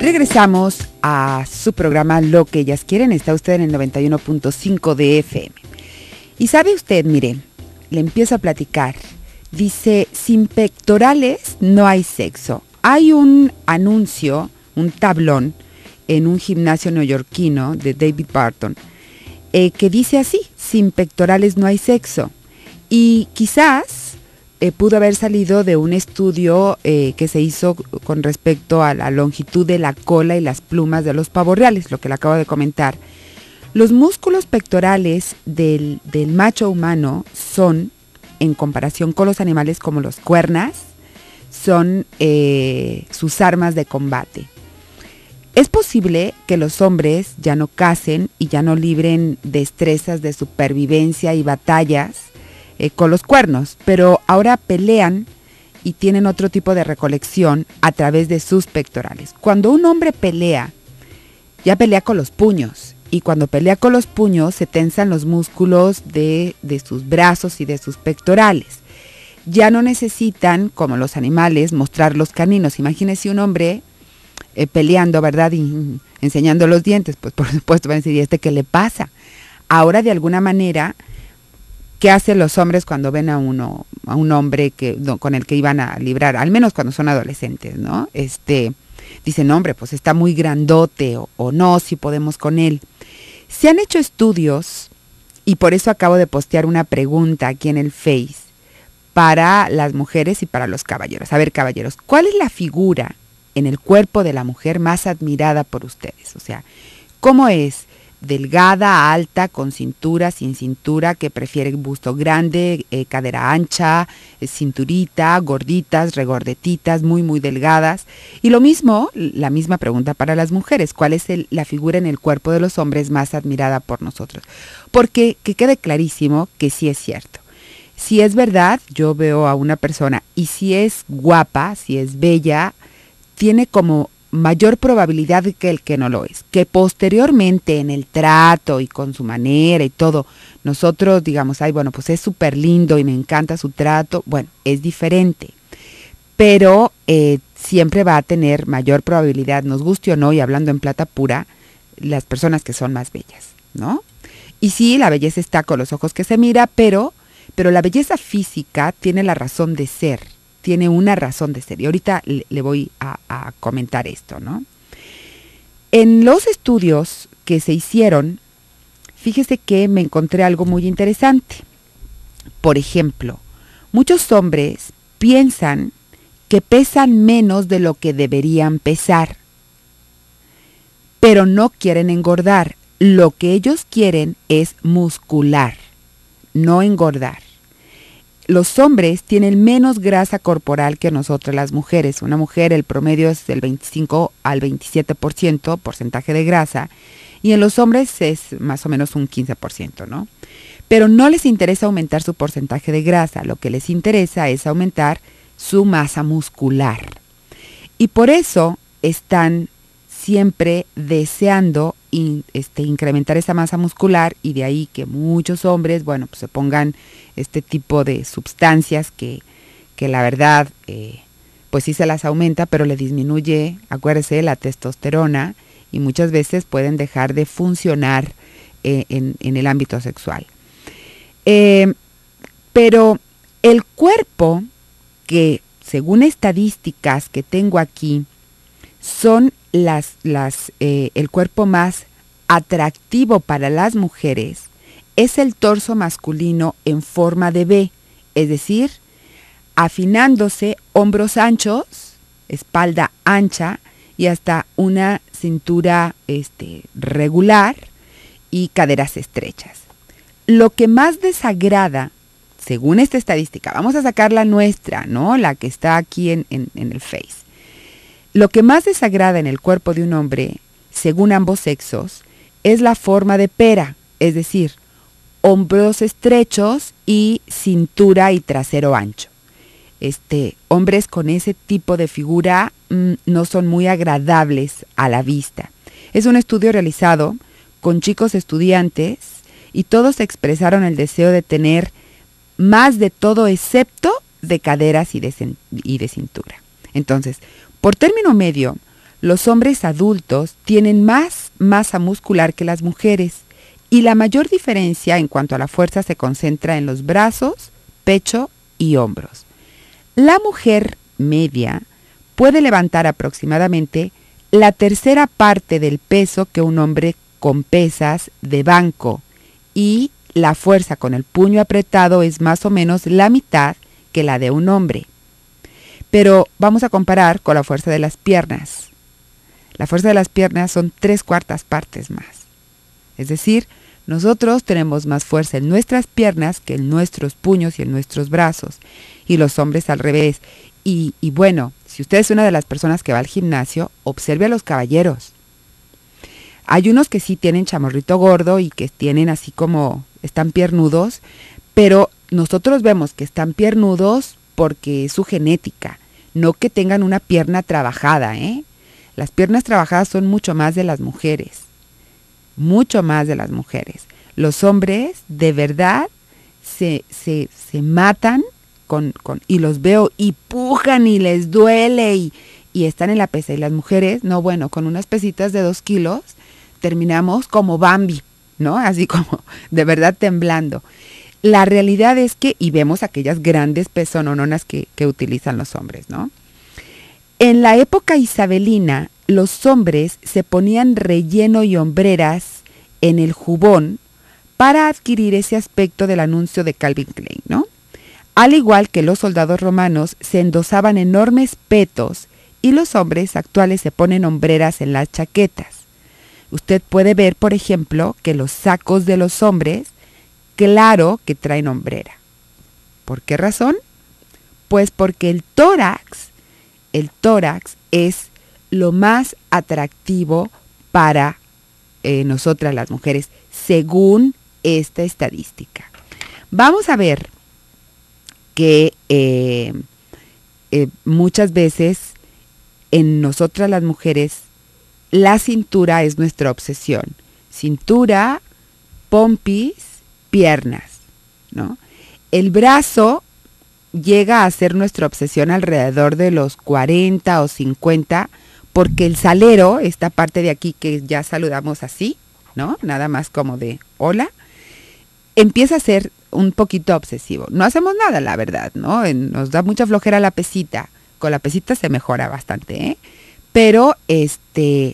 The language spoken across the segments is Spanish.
regresamos a su programa Lo que ellas quieren. Está usted en el 91.5 de FM. Y sabe usted, mire, le empiezo a platicar. Dice, sin pectorales no hay sexo. Hay un anuncio, un tablón, en un gimnasio neoyorquino de David Barton, que dice así, sin pectorales no hay sexo. Y quizás pudo haber salido de un estudio que se hizo con respecto a la longitud de la cola y las plumas de los pavos reales, lo que le acabo de comentar. Los músculos pectorales del macho humano son, en comparación con los animales como los cuernas, son sus armas de combate. Es posible que los hombres ya no cacen y ya no libren destrezas de supervivencia y batallas con los cuernos, pero ahora pelean y tienen otro tipo de recolección a través de sus pectorales. Cuando un hombre pelea, ya pelea con los puños, y cuando pelea con los puños se tensan los músculos de sus brazos y de sus pectorales. Ya no necesitan, como los animales, mostrar los caninos. Imagínese un hombre peleando, ¿verdad? Y enseñando los dientes, pues por supuesto van a decir, ¿y este qué le pasa? Ahora, de alguna manera, ¿qué hacen los hombres cuando ven a un hombre con el que iban a librar? Al menos cuando son adolescentes, ¿no? Dicen, hombre, pues está muy grandote, o no, si podemos con él. Se han hecho estudios, y por eso acabo de postear una pregunta aquí en el Face, para las mujeres y para los caballeros. A ver, caballeros, ¿cuál es la figura en el cuerpo de la mujer más admirada por ustedes? O sea, ¿cómo es? Delgada, alta, con cintura, sin cintura, que prefiere busto grande, cadera ancha, cinturita, gorditas, regordetitas, muy, muy delgadas. Y lo mismo, la misma pregunta para las mujeres. ¿Cuál es la figura en el cuerpo de los hombres más admirada por nosotros? Porque que quede clarísimo que sí es cierto. Si es verdad, yo veo a una persona y si es guapa, si es bella, tiene como mayor probabilidad que el que no lo es, que posteriormente en el trato y con su manera y todo, nosotros digamos, ay, bueno, pues es súper lindo y me encanta su trato, bueno, es diferente, pero siempre va a tener mayor probabilidad, nos guste o no, y hablando en plata pura, las personas que son más bellas, ¿no? Y sí, la belleza está con los ojos que se mira, pero la belleza física tiene la razón de ser, tiene una razón de ser. Y ahorita le voy a comentar esto, ¿no? En los estudios que se hicieron, fíjese que me encontré algo muy interesante. Por ejemplo, muchos hombres piensan que pesan menos de lo que deberían pesar, pero no quieren engordar. Lo que ellos quieren es muscular, no engordar. Los hombres tienen menos grasa corporal que nosotras las mujeres. Una mujer, el promedio es del 25 al 27% porcentaje de grasa, y en los hombres es más o menos un 15%, ¿no? Pero no les interesa aumentar su porcentaje de grasa, lo que les interesa es aumentar su masa muscular. Y por eso están siempre deseando incrementar esa masa muscular, y de ahí que muchos hombres, bueno, pues se pongan este tipo de sustancias que la verdad, pues sí se las aumenta, pero le disminuye, acuérdese, la testosterona, y muchas veces pueden dejar de funcionar en el ámbito sexual. Pero el cuerpo, que según estadísticas que tengo aquí, son el cuerpo más atractivo para las mujeres, es el torso masculino en forma de V, es decir, afinándose, hombros anchos, espalda ancha y hasta una cintura regular y caderas estrechas. Lo que más desagrada, según esta estadística, vamos a sacar la nuestra, ¿no? La que está aquí en el Face. Lo que más desagrada en el cuerpo de un hombre, según ambos sexos, es la forma de pera, es decir, hombros estrechos y cintura y trasero ancho. Hombres con ese tipo de figura no son muy agradables a la vista. Es un estudio realizado con chicos estudiantes y todos expresaron el deseo de tener más de todo excepto de caderas y de cintura. Entonces, por término medio, Los hombres adultos tienen más masa muscular que las mujeres y la mayor diferencia en cuanto a la fuerza se concentra en los brazos, pecho y hombros. La mujer media puede levantar aproximadamente la tercera parte del peso que un hombre con pesas de banco y la fuerza con el puño apretado es más o menos la mitad que la de un hombre. Pero vamos a comparar con la fuerza de las piernas. La fuerza de las piernas son 3/4 partes más. Es decir, nosotros tenemos más fuerza en nuestras piernas que en nuestros puños y en nuestros brazos. Y los hombres al revés. Y bueno, si usted es una de las personas que va al gimnasio, observe a los caballeros. Hay unos que sí tienen chamorrito gordo y que tienen así como, están piernudos, pero nosotros vemos que están piernudos porque es su genética, no que tengan una pierna trabajada, ¿eh? Las piernas trabajadas son mucho más de las mujeres, mucho más de las mujeres. Los hombres de verdad se matan y los veo y pujan y les duele y están en la pesa. Y las mujeres, no, bueno, con unas pesitas de 2 kilos terminamos como Bambi, ¿no? Así como de verdad temblando. La realidad es que, y vemos aquellas grandes pezononas que utilizan los hombres, ¿no? En la época isabelina, los hombres se ponían relleno y hombreras en el jubón para adquirir ese aspecto del anuncio de Calvin Klein, ¿no? Al igual que los soldados romanos se endosaban enormes petos y los hombres actuales se ponen hombreras en las chaquetas. Usted puede ver, por ejemplo, que los sacos de los hombres, claro que traen hombrera. ¿Por qué razón? Pues porque el tórax es lo más atractivo para nosotras las mujeres, según esta estadística. Vamos a ver que muchas veces en nosotras las mujeres la cintura es nuestra obsesión. Cintura, pompis, piernas, ¿no? El brazo llega a ser nuestra obsesión alrededor de los 40 o 50, porque el salero, esta parte de aquí que ya saludamos así, ¿no? Nada más como de hola, empieza a ser un poquito obsesivo. No hacemos nada, la verdad, ¿no? Nos da mucha flojera la pesita. Con la pesita se mejora bastante, ¿eh? Pero si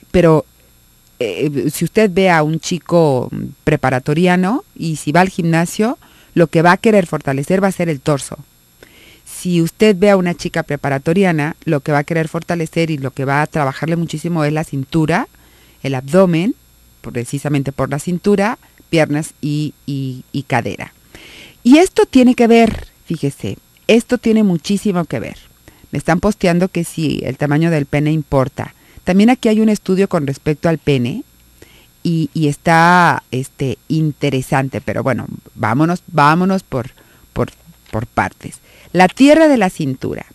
usted ve a un chico preparatoriano y si va al gimnasio, lo que va a querer fortalecer va a ser el torso. Si usted ve a una chica preparatoriana, lo que va a querer fortalecer y lo que va a trabajarle muchísimo es la cintura, el abdomen, precisamente por la cintura, piernas y cadera. Y esto tiene que ver, fíjese, esto tiene muchísimo que ver. Me están posteando que sí, el tamaño del pene importa. También aquí hay un estudio con respecto al pene y está interesante, pero bueno, vámonos por partes. La tierra de la cintura.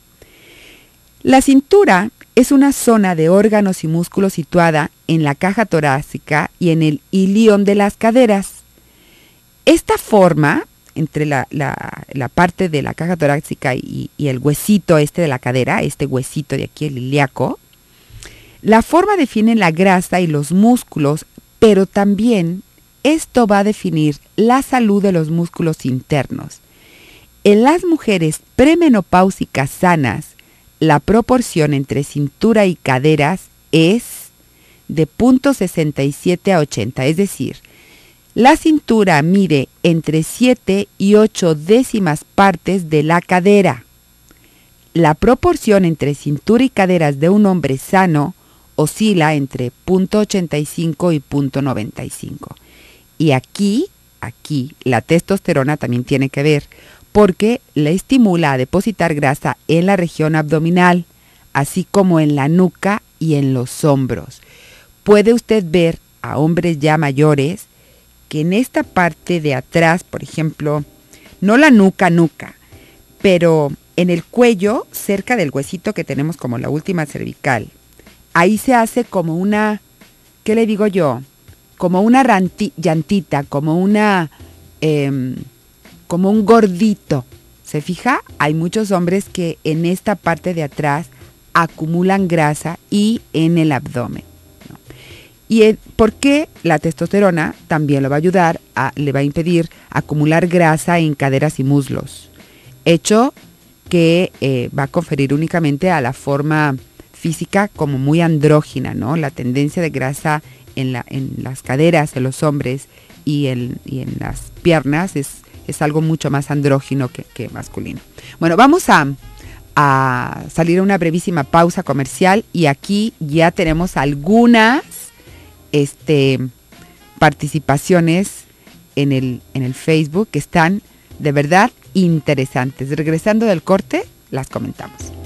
La cintura es una zona de órganos y músculos situada en la caja torácica y en el ilion de las caderas. Esta forma, entre la parte de la caja torácica y el huesito de la cadera, este huesito de aquí, el ilíaco, la forma define la grasa y los músculos, pero también esto va a definir la salud de los músculos internos. En las mujeres premenopáusicas sanas, la proporción entre cintura y caderas es de 0.67 a 80, es decir, la cintura mide entre 7 y 8 décimas partes de la cadera. La proporción entre cintura y caderas de un hombre sano oscila entre 0.85 y 0.95. Y aquí la testosterona también tiene que ver, porque le estimula a depositar grasa en la región abdominal, así como en la nuca y en los hombros. Puede usted ver a hombres ya mayores que en esta parte de atrás, por ejemplo, no la nuca, pero en el cuello, cerca del huesito que tenemos como la última cervical, ahí se hace como una, ¿qué le digo yo? Como una llantita, como un gordito. ¿Se fija? Hay muchos hombres que en esta parte de atrás acumulan grasa y en el abdomen, ¿no? Y ¿por qué la testosterona también lo va a ayudar? Le va a impedir acumular grasa en caderas y muslos, hecho que va a conferir únicamente a la forma física como muy andrógina, ¿no? La tendencia de grasa en las caderas de los hombres y en las piernas es algo mucho más andrógino que masculino. Bueno, vamos a salir a una brevísima pausa comercial y aquí ya tenemos algunas participaciones en el Facebook que están de verdad interesantes. Regresando del corte, las comentamos.